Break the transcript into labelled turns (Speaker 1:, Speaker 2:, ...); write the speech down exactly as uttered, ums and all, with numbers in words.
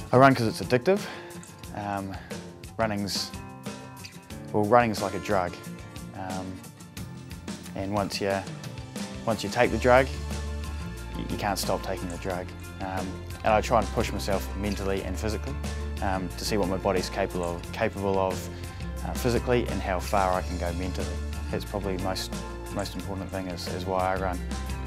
Speaker 1: I run because it's addictive. Um, running's, well, running's like a drug. Um, and once you, once you take the drug, you, you can't stop taking the drug. Um, and I try and push myself mentally and physically um, to see what my body's capable of, capable of uh, physically and how far I can go mentally. That's probably most, most important thing is, is why I run.